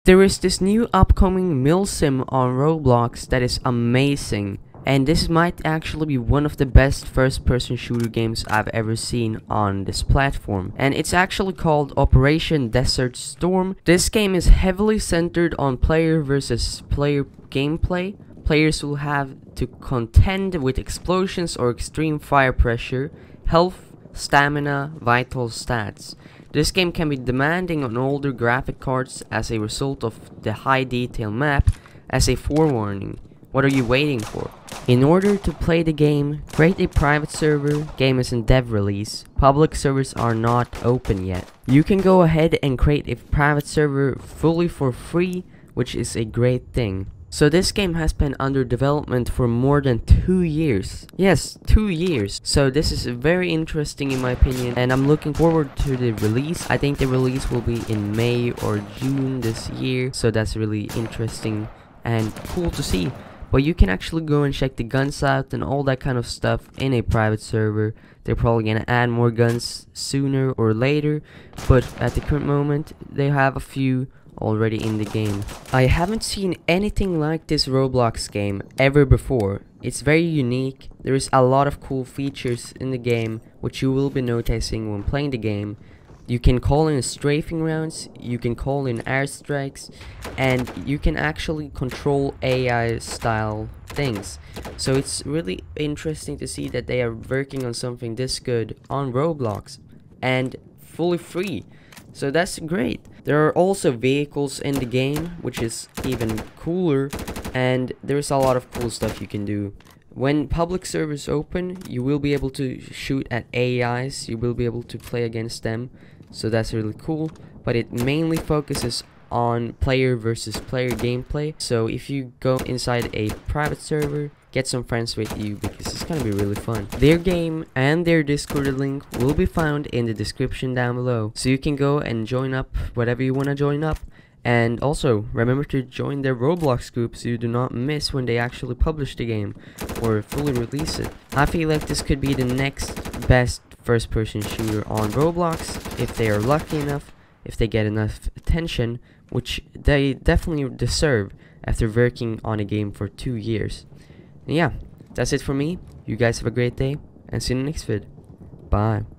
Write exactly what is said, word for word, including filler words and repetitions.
There is this new upcoming Milsim on Roblox that is amazing, and this might actually be one of the best first-person shooter games I've ever seen on this platform, and it's actually called Operation Desert Storm. This game is heavily centered on player versus player gameplay. Players will have to contend with explosions or extreme fire pressure, health, stamina, vital stats. This game can be demanding on older graphic cards as a result of the high detail map. As a forewarning, what are you waiting for? In order to play the game, create a private server. Game is in dev release. Public servers are not open yet. You can go ahead and create a private server fully for free, which is a great thing. So this game has been under development for more than two years. Yes, two years. So this is very interesting in my opinion, and I'm looking forward to the release. I think the release will be in May or June this year, so that's really interesting and cool to see. But you can actually go and check the guns out and all that kind of stuff in a private server. They're probably gonna add more guns sooner or later, but at the current moment they have a few already in the game. I haven't seen anything like this Roblox game ever before. It's very unique. There is a lot of cool features in the game which you will be noticing when playing the game. You can call in strafing rounds, you can call in airstrikes, and you can actually control A I style things. So it's really interesting to see that they are working on something this good on Roblox and fully free. So that's great. There are also vehicles in the game, which is even cooler, and there's a lot of cool stuff you can do. When public servers open, you will be able to shoot at A Is, you will be able to play against them, so that's really cool, but it mainly focuses on player versus player gameplay. So if you go inside a private server, get some friends with you because it's gonna be really fun. Their game and their Discord link will be found in the description down below, so you can go and join up whatever you want to join up. And also remember to join their Roblox group so you do not miss when they actually publish the game or fully release it. I feel like this could be the next best first person shooter on Roblox if they are lucky enough, if they get enough attention, which they definitely deserve after working on a game for two years. And yeah, that's it for me. You guys have a great day, and see you in the next vid. Bye.